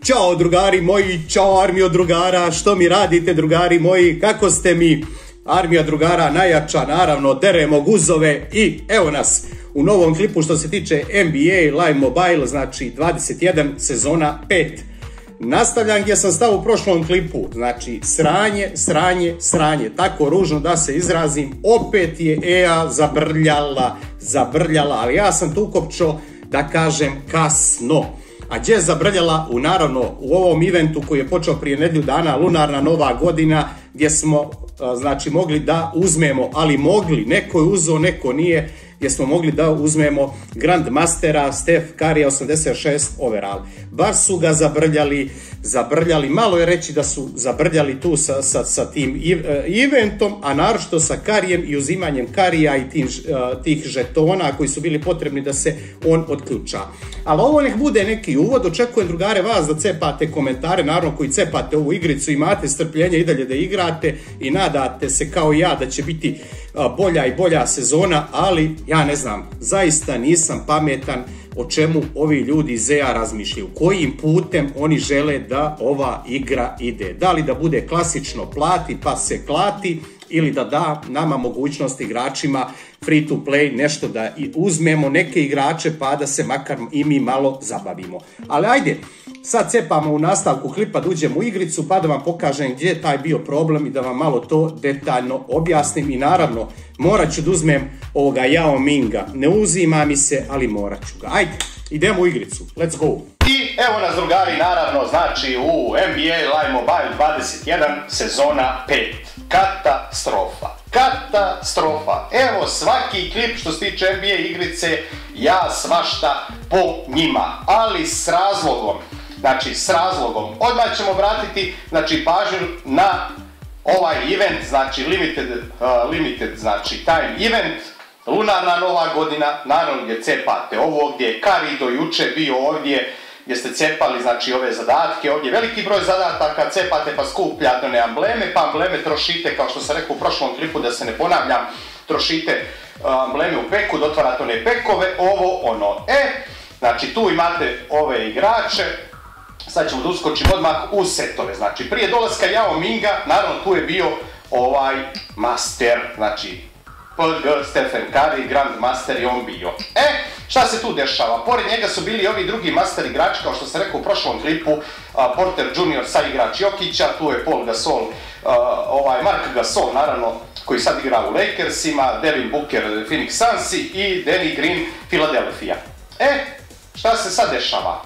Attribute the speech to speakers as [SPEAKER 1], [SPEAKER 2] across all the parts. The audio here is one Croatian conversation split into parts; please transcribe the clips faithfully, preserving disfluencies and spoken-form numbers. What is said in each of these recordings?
[SPEAKER 1] Ćao drugari moji, ćao armijo drugara, što mi radite drugari moji, kako ste mi? Armija drugara najjača, naravno, deremo guzove i evo nas u novom klipu što se tiče N B A Live Mobile, znači dvadeset jedan sezona pet. Nastavljam gdje sam stao u prošlom klipu, znači sranje, sranje, sranje, tako ružno da se izrazim, opet je E A zabrljala, zabrljala, ali ja sam tu kopčo da kažem kasno. A gdje je zabrljala? U, naravno, u ovom eventu koji je počeo prije nedjelju dana, lunarna nova godina, gdje smo znači mogli da uzmemo, ali mogli, neko je uzeo, neko nije, gdje smo mogli da uzmemo Grandmastera Steph Curry osamdeset šest overall. Baš su ga zabrljali, zabrljali, malo je reći da su zabrljali tu sa, sa, sa tim eventom, a naročito sa Curryjem i uzimanjem Curryja i tim, tih žetona koji su bili potrebni da se on otključa. Ali ovo nek bude neki uvod, očekujem drugare vas da cepate komentare, naravno koji cepate ovu igricu, imate strpljenje i dalje da igrate i nadate se kao ja da će biti bolja i bolja sezona, ali ja ne znam, zaista nisam pametan o čemu ovi ljudi iz E A razmišljaju, kojim putem oni žele da ova igra ide. Da li da bude klasično plati pa se klati ili da da nama mogućnost igračima free to play, nešto da uzmemo neke igrače pa da se makar i mi malo zabavimo. Ali ajde, sad cepamo u nastavku klipa da uđemo u igricu pa da vam pokažem gdje je taj bio problem i da vam malo to detaljno objasnim i naravno morat ću da uzmem ovoga Yao Minga. Ne uzima mi se, ali morat ću ga. Ajde, idemo u igricu, let's go! I evo nas drugari, naravno, znači u N B A Live Mobile dvadeset jedan sezona pet. Katastrofa. Katastrofa. Evo svaki klip što se tiče N B A igrice, ja svašta po njima, ali s razlogom. Znači s razlogom. Odmah ćemo vratiti znači, pažnju na ovaj event, znači limited, uh, limited znači time event, lunarna nova godina, naravno gdje cepate ovo, gdje je Curry do juče bio ovdje, gdje ste cepali znači ove zadatke, ovdje veliki broj zadataka, cepate pa skupljate one ambleme, pa ambleme trošite, kao što sam rekao u prošlom klipu da se ne ponavljam, trošite ambleme u peku, dotvarate one pekove, ovo ono. E, znači tu imate ove igrače, sad ćemo da uskočimo odmah u setove, znači prije dolaska Yao Minga, naravno tu je bio ovaj master, znači P G Stephen Curry, Grandmaster i on bio. E, šta se tu dešava? Pored njega su bili ovi drugi master igrači, kao što sam rekao u prošlom klipu, Porter junior sa igrač Jokića, tu je Paul Gasol, ovaj Mark Gasol naravno, koji sad igra u Lakersima, Devin Booker, Phoenix Sunsi i Danny Green, Philadelphia. E, šta se sad dešava?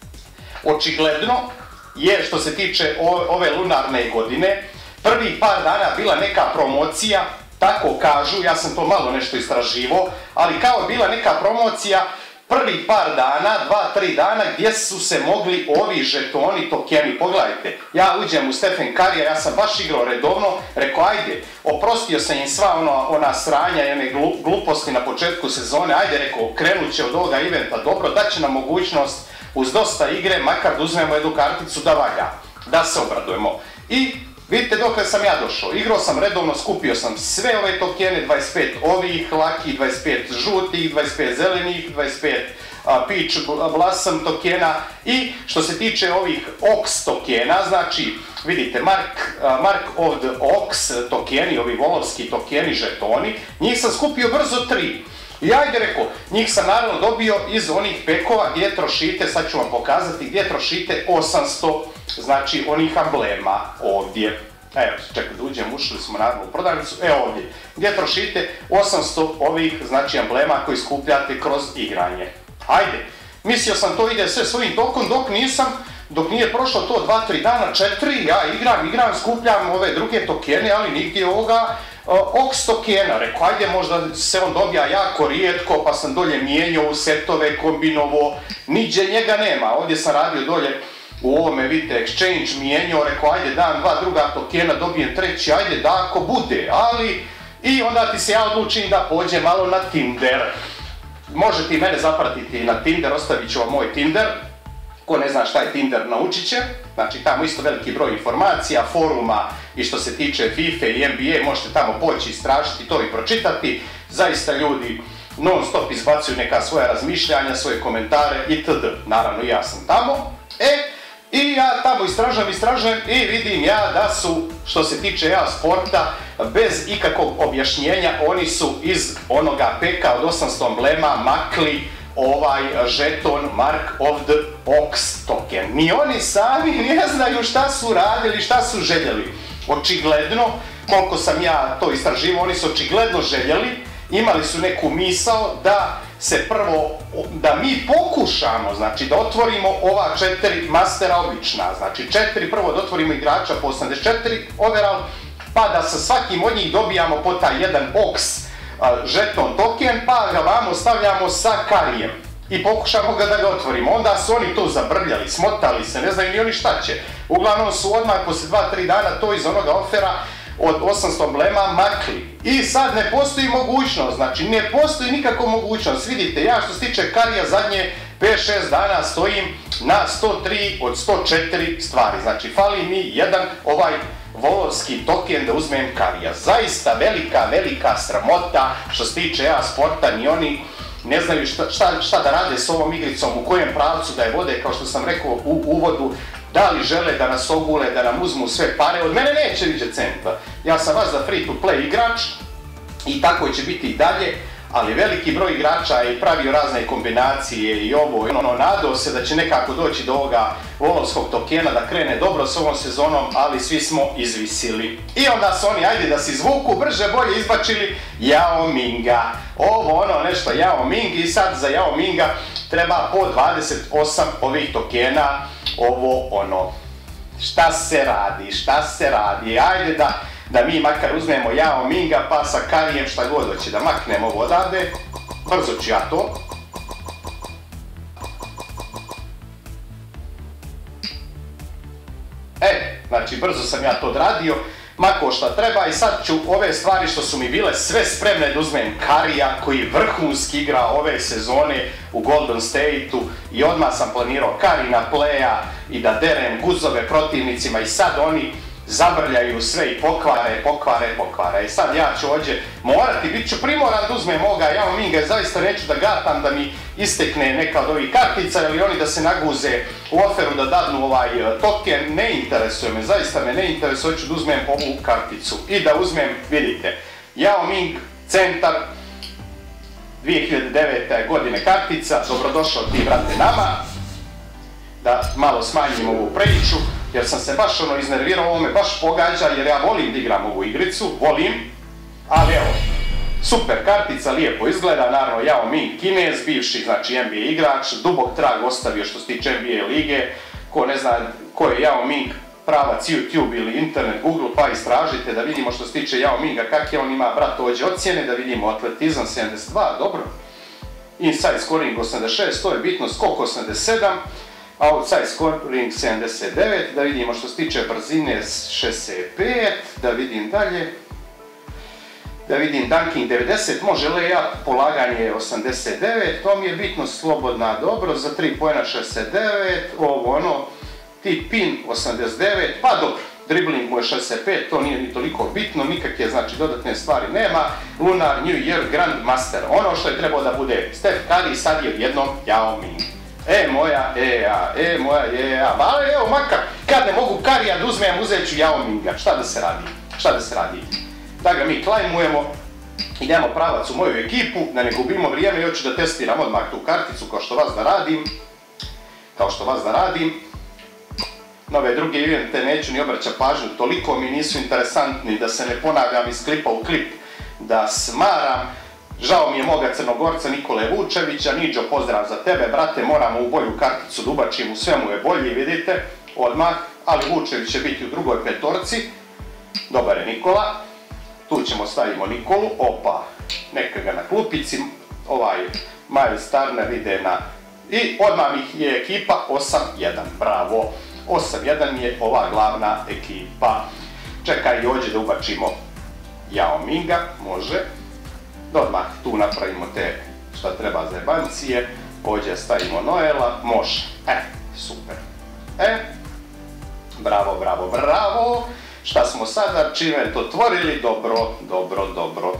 [SPEAKER 1] Očigledno je, što se tiče ove lunarne godine, prvih par dana bila neka promocija, tako kažu, ja sam to malo nešto istraživo, ali kao bila neka promocija prvih par dana, dva, tri dana, gdje su se mogli ovi žetoni, tokeni, pogledajte, ja uđem u Stephen Curry, ja sam baš igrao redovno, rekao ajde, oprostio sam im sva ona, ona sranja i one gluposti na početku sezone, ajde, rekao, krenut će od ovoga eventa, dobro, daće nam mogućnost uz dosta igre, makar da uzmemo jednu karticu da valja, da se obradujemo. I vidite dokle sam ja došao, igrao sam redovno, skupio sam sve ove tokene, dvadeset pet ovih laki, dvadeset pet žutih, dvadeset pet zelenih, dvadeset pet uh, peach blossom tokena i što se tiče ovih ox tokena, znači vidite Mark, uh, Mark of the Ox tokeni, ovi volovski tokeni, žetoni, njih sam skupio brzo tri. I ajde rekao, njih sam naravno dobio iz onih pekova gdje trošite, sad ću vam pokazati, gdje trošite osamsto, znači onih amblema ovdje. Evo, čekaj da uđem, ušli smo naravno u prodavnicu, evo ovdje, gdje trošite osamsto ovih, znači amblema koji skupljate kroz igranje. Ajde, mislio sam to ide sve svojim tokom, dok nisam, dok nije prošlo to dva tri dana, četiri, ja igram, igram, skupljam ove druge tokene, ali nigdje ovoga uh, ox tokena, rekao, ajde možda se on dobija jako rijetko, pa sam dolje mijenjao u setove, kombinovo, niđe njega nema, ovdje sam radio dolje u ovome, vidite, exchange mijenjao, rekao, ajde dam dva druga tokena, dobijem treći, ajde da ako bude, ali i onda ti se ja odlučim da pođem malo na Tinder. Možete i mene zapratiti na Tinder, ostavit ću vam moj Tinder. Ko ne zna šta je Tinder, naučit će. Znači tamo isto veliki broj informacija, foruma i što se tiče FIFA i N B A, možete tamo poći istražiti to i pročitati. Zaista ljudi non stop izbacuju neka svoja razmišljanja, svoje komentare itd. Naravno i ja sam tamo. E, i ja tamo istražujem, istražujem i vidim ja da su, što se tiče ja sporta, bez ikakvog objašnjenja, oni su iz onoga peka od osamsto emblema makli ovaj žeton Mark of the Ox token. Ni oni sami ne znaju šta su radili, šta su željeli. Očigledno, koliko sam ja to istraživao, oni su očigledno željeli, imali su neku misao da se prvo, da mi pokušamo, znači da otvorimo ova četiri mastera obična, znači četiri, prvo da otvorimo igrača po osamdeset četiri overall, pa da sa svakim od njih dobijamo po taj jedan Ox žeton token, pa ga vamo stavljamo sa Karijem i pokušamo ga da ga otvorimo. Onda su oni to zabrljali, smotali se, ne znaju ni oni šta će. Uglavnom su odmah poslije dva tri dana to iz onoga ofera od osamsto emblema makli. I sad ne postoji mogućnost, znači ne postoji nikakva mogućnost. Vidite, ja što se tiče Karija zadnje pet šest dana stojim na sto tri od sto četiri stvari. Znači fali mi jedan ovaj volovski token da uzmem Karija. Zaista velika, velika sramota što se tiče ja sporta, ni oni ne znaju šta, šta, šta da rade s ovom igricom, u kojem pravcu da je vode, kao što sam rekao u uvodu, da li žele da nas ogule, da nam uzmu sve pare, od mene neće vidjeti centa. Ja sam vas za free to play igrač i tako će biti i dalje, ali veliki broj igrača je pravio razne kombinacije i ovo, i ono, nadao se da će nekako doći do ovoga volovskog tokena, da krene dobro s ovom sezonom, ali svi smo izvisili. I onda su oni, ajde da se izvuku, brže bolje izbačili Yao Minga. Ovo ono nešto Yao Ming i sad za Yao Minga treba po dvadeset osam ovih tokena, ovo ono. Šta se radi, šta se radi, ajde da... da mi makar uzmemo Yao Minga pa sa Karijem šta god hoće da maknemo ovo odavde. Brzo ću ja to. E, znači brzo sam ja to odradio, mako šta treba i sad ću ove stvari što su mi bile sve spremne da uzmem Karija koji vrhunski igra ove sezone u Golden State-u i odmah sam planirao Karina playa i da derem guzove protivnicima i sad oni zabrljaju sve i pokvare, pokvare, pokvare. I sad ja ću ovdje morati, bit ću primoran da uzmem ovoga Yao Minga i zaista neću da gatam da mi istekne neka od ovih kartica ili oni da se naguze u oferu da dadnu ovaj token. Ne interesuje me, zaista me ne interesuje, hoću da uzmem ovu karticu i da uzmem, vidite, Yao Ming, centar, dvije hiljade devete. godine kartica, dobrodošao ti brate nama, da malo smanjim ovu priču, jer sam se baš ono iznervirao, ovo me baš pogađa, jer ja volim da igram ovu igricu, volim, ali evo, super kartica, lijepo izgleda, naravno Yao Ming Kinez, bivši, znači N B A igrač, dubok trag ostavio što se tiče N B A lige, ko ne zna ko je Yao Ming, pravac YouTube ili internet, Google, pa istražite da vidimo što se tiče Yao Minga, kak je on ima, brat, ovdje ocjene, da vidimo atletizam sedamdeset dva, dobro, inside scoring osamdeset šest, to je bitno, skok osamdeset sedam, outside scoring sedamdeset devet, da vidimo što se tiče brzine šezdeset pet, da vidim dalje, da vidim dunking devedeset, može layup, polaganje osamdeset devet, to mi je bitno, slobodna, dobro, za tri poena šezdeset devet, ovo ono, tip pin osamdeset devet, pa dobro, dribbling mu je šezdeset pet, to nije ni toliko bitno, nikakve znači dodatne stvari nema, Lunar New Year Grand Master, ono što je trebao da bude Steph Curry, sad je odjednom Yao Ming. E moja, e ja, e moja, e ja, ali evo makar, kad ne mogu Karija da uzmem, uzet ću Yao Minga, šta da se radi, šta da se radi. Da ga mi klajmujemo, idemo pravac u moju ekipu, da ne gubimo vrijeme i hoću da testiram odmah tu karticu kao što vas da radim, kao što vas da radim. Nove druge evente neću ni obraćati pažnju, toliko mi nisu interesantni da se ne ponavljam iz klipa u klip, da smaram. Žao mi je moga Crnogorca Nikole Vučevića, Niđo pozdrav za tebe, brate, moramo u boju karticu da ubačim, u svemu je bolji, vidite, odmah, ali Vučević će biti u drugoj petorci, dobar je Nikola, tu ćemo stavimo Nikolu, opa, neka ga na klupici, ovaj Miles Turner ide na, i odmah mi je ekipa osam jedan, bravo, osam jedan je ova glavna ekipa, čekaj i ovdje da ubačimo Yao Minga, može, da odmah tu napravimo te šta treba za jebancije, ovdje stavimo Noela, može, e, super, e, bravo, bravo, bravo, šta smo sada, čime to otvorili, dobro, dobro, dobro,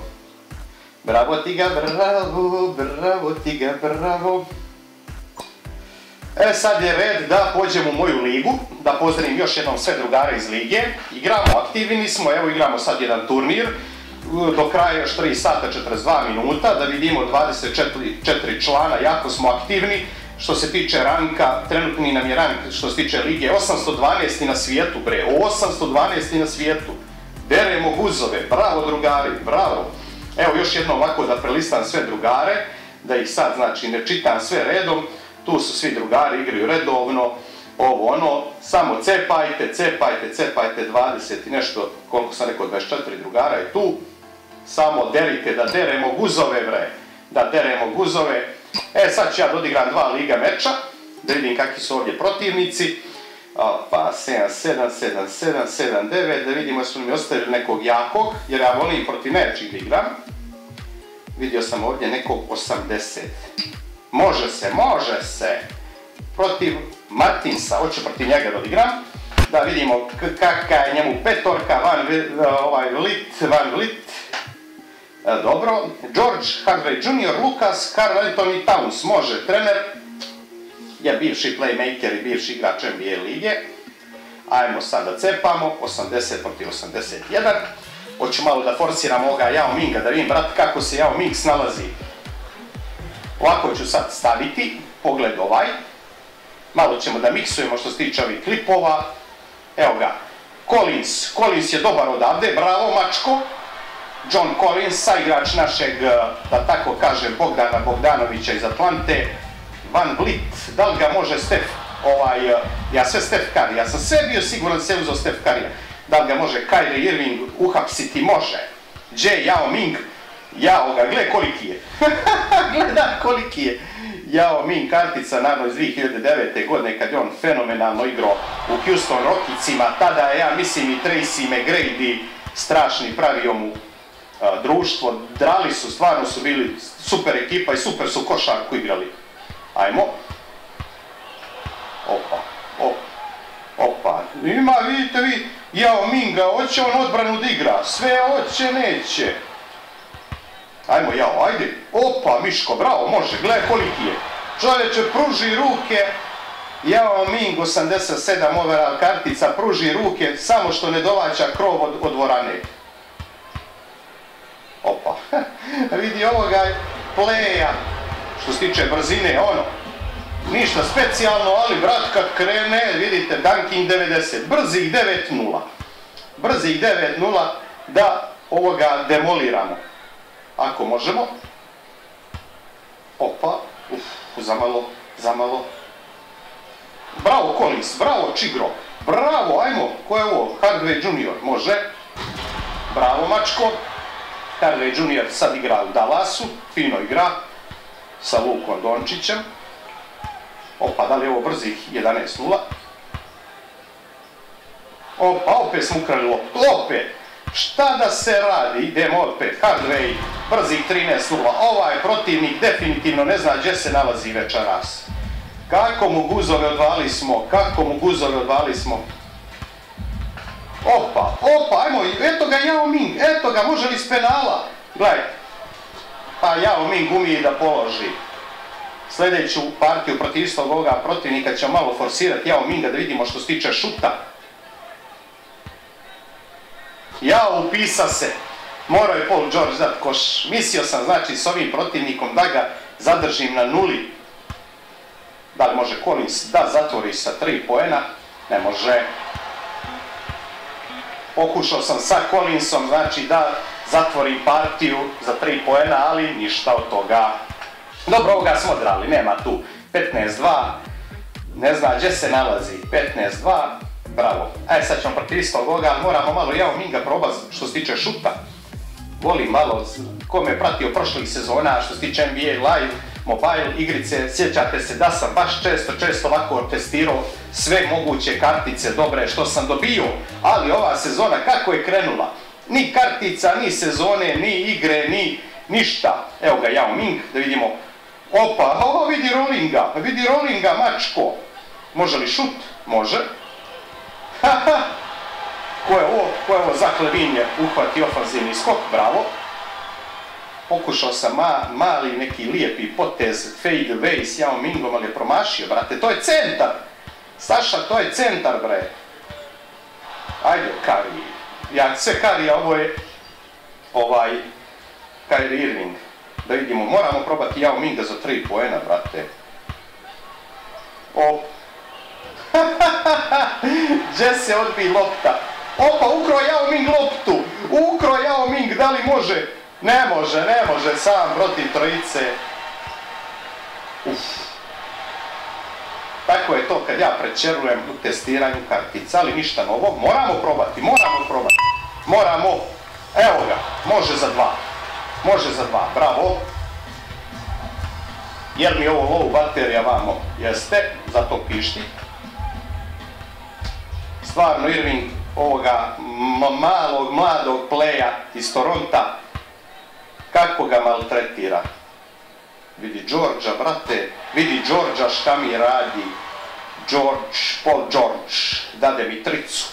[SPEAKER 1] bravo ti ga, bravo, bravo ti ga, bravo, E sad je red da pođemo u moju ligu, da pozdravim još jednom sve drugare iz lige. Igramo, aktivni smo, evo igramo sad jedan turnir. Do kraja još tri sata četrdeset dva minuta, da vidimo dvadeset četiri člana, jako smo aktivni. Što se tiče ranka, trenutni nam je rank što se tiče lige osamsto dvanaesti na svijetu, bre, osamsto dvanaesti na svijetu. Deremo guzove, bravo drugari, bravo. Evo još jedno ovako da prelistam sve drugare, da ih sad znači ne čitam sve redom. Tu su svi drugari, igraju redovno, ovo ono, samo cepajte, cepajte, cepajte, dvadeset i nešto, koliko sam rekao, dvadeset četiri drugara je tu. Samo derite, da deremo guzove, bre, da deremo guzove. E, sad ću ja da odigram dva liga meča, da vidim kakvi su ovdje protivnici. Pa, sedam sedam, sedam sedam, sedam devet, da vidimo su mi ostavili nekog jakog, jer ja volim protiv najjačih da igram. Vidio sam ovdje nekog osamdeset. Može se, može se. Protiv Martinsa, hoću protiv njega da odigram. Da vidimo kakva je njemu petorka, Van Vliet, Van Vliet. Dobro, George Hardway junior, Lucas, Carl Anthony Towns, može, trener. Je bivši playmaker i bivši igrač N B A lige. Ajmo sad da cepamo, osamdeset protiv osamdeset jedan. Hoću malo da forsiramo ovoga Yao Minga, da vidim, brat, kako se Yao Ming snalazi. Ovako ću sad staviti, pogled ovaj. Malo ćemo da miksujemo što se tiče ovih klipova. Evo ga, Collins, Collins je dobar odavde, bravo mačko. John Collins, saigrač našeg, da tako kažem, Bogdana Bogdanovića iz Atlante. Van Vliet, da li ga može Steph, ovaj, ja sve Steph Curry, ja sam sve bio siguran da se uzeo Steph Curry. Da li ga može Kyrie Irving uhapsiti? Može. Jae Yao Ming, jao ga, gle koliki je. Gleda koliki je. Yao Ming, kartica naravno iz dvije hiljade devete. godine kad je on fenomenalno igrao u Houston Rocketsima. Tada je, ja mislim, i Tracy McGrady strašni pravio mu a, društvo. Drali su, stvarno su bili super ekipa i super su košarku igrali. Ajmo. Opa, opa, opa. Ima, vidite vi, Yao Minga, hoće on odbranu da igra. Sve hoće, neće. Ajmo Yao, ajde. Opa, Miško, bravo, može, gledaj koliki je. Čovječe, pruži ruke. Yao Ming, osamdeset sedam overall kartica, pruži ruke, samo što ne dovaća krov od, od dvorane. Opa, vidi ovoga playa, što se tiče brzine, ono. Ništa specijalno, ali brat kad krene, vidite, Dunking devedeset, brzih devet nula. Brzih devet nula da ovoga demoliramo. Ako možemo. Opa, uf, zamalo, zamalo. Bravo Collins, bravo Čigro, bravo, ajmo, ko je ovo? Hardway junior, može. Bravo mačko. Hardway junior sad igra u Dallasu, fino igra. Sa Lukom Dončićem. Opa, da li je ovo brzih jedanaest nula? Opa, opet smo ukrali loptu, opet. Šta da se radi? Idemo opet, Hardway, brzih trinaest nula. Ovaj protivnik definitivno ne zna gdje se nalazi večeras. Kako mu guzove odvali smo, kako mu guzove odvali smo. Opa, opa, ajmo, eto ga Yao Ming, eto ga, može li s penala? Gledajte, pa Yao Ming umije da položi. Sljedeću partiju protiv istog ovoga protivnika ćemo malo forsirati Yao Minga da vidimo što se tiče šuta. Yao upisa se. Morao je Paul George dat koš. Mislio sam znači s ovim protivnikom da ga zadržim na nuli. Da li može Collins da zatvori sa tri poena? Ne može. Pokušao sam sa Collinsom znači da zatvorim partiju za tri poena, ali ništa od toga. Dobro, ovoga smo odrali, nema tu. petnaest dva, ne zna gdje se nalazi, petnaest dva, bravo. Ajde, sad ćemo protiv istog ovoga, ali moramo malo Yao Minga probati što se tiče šuta. Volim malo, ko me pratio prošlih sezona što se tiče N B A Live, mobile igrice, sjećate se da sam baš često, često ovako testirao sve moguće kartice dobre što sam dobio, ali ova sezona kako je krenula? Ni kartica, ni sezone, ni igre, ni ništa. Evo ga Yao Ming, da vidimo. Opa, ovo vidi rollinga, vidi rollinga, mačko. Može li šut? Može. Haha. Ko je ovo? Ko je ovo? Zach LaVine je uhvati ofanzivni skok, bravo. pokušao sam ma, mali neki lijepi potez fade away s Yao Mingom, ali je promašio, brate, to je centar! Saša, to je centar, bre! Ajde, Kari. Ja, sve Kari, a ovo je ovaj Kyrie Irving. Da vidimo, moramo probati Yao Minga za tri poena, brate. O. Gdje se odbi lopta? Opa, ukro Yao Ming loptu! Ukro Yao Ming, da li može? Ne može, ne može, sam protiv trojice. Uf. Tako je to kad ja prečerujem u testiranju kartica, ali ništa novo. Moramo probati, moramo probati. Moramo, evo ga, može za dva. Može za dva, bravo. Jer mi ovo low baterija vamo jeste, zato pišti. Stvarno Irving ovoga malog, mladog pleja iz Toronta, kako ga maltretira. Vidi Georgia, brate, vidi Georgia šta mi radi. George, Paul George, dade mi tricu.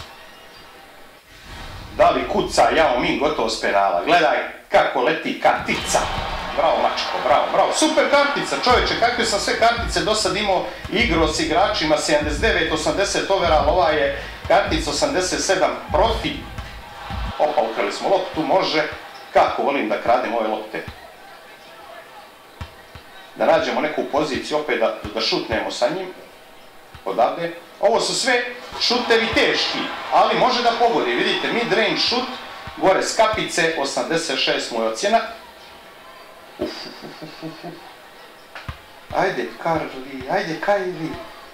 [SPEAKER 1] Da li kuca Yao Ming gotovo s penala, gledaj kako leti kartica. Bravo mačko, bravo, bravo, super kartica, čovječe, kakve sam sve kartice do sad imao, igrao s igračima sedamdeset devet osamdeset overall, ova je kartica osamdeset sedam profi. Opa, ukrali smo loptu, može, kako volim da kradem ove lopte. Da nađemo neku poziciju opet da, da šutnemo sa njim, odavde. Ovo su sve šutevi teški, ali može da pogodi, vidite, mid range šut, gore s kapice, osamdeset šest mu je ocjena. Uf, uf, uf, uf, uf. Ajde, Karli, ajde, Kajli.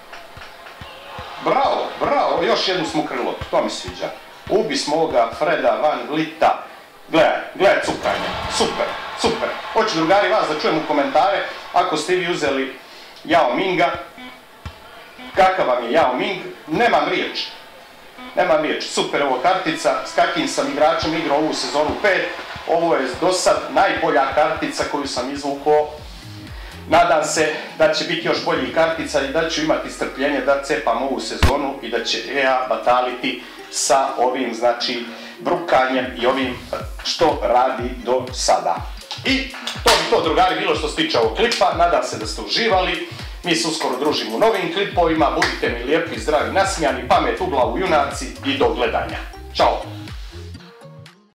[SPEAKER 1] Bravo, bravo, još jednu smo krilo, to mi sviđa. Ubi smo ovoga Freda Van Vlita. Gledaj, gledaj cukanje, super, super. Hoću drugari vas da čujem u komentare, ako ste vi uzeli Yao Minga, kakav vam je Yao Ming, nemam riječ. Nemam riječ, super ovo kartica, s kakim sam igračem igrao ovu sezonu pet, ovo je do sad najbolja kartica koju sam izvukao. Nadam se da će biti još boljih kartica i da ću imati strpljenje da cepam ovu sezonu i da će E A bataliti sa ovim, znači, brukanjem i ovim što radi do sada. I to bi to, drugari, bilo što se tiče ovog klipa, nadam se da ste uživali. Mi se uskoro družimo u novim klipovima, budite mi lijepi, zdravi, nasmijani, pamet u glavu, junaci i do gledanja. Ćao!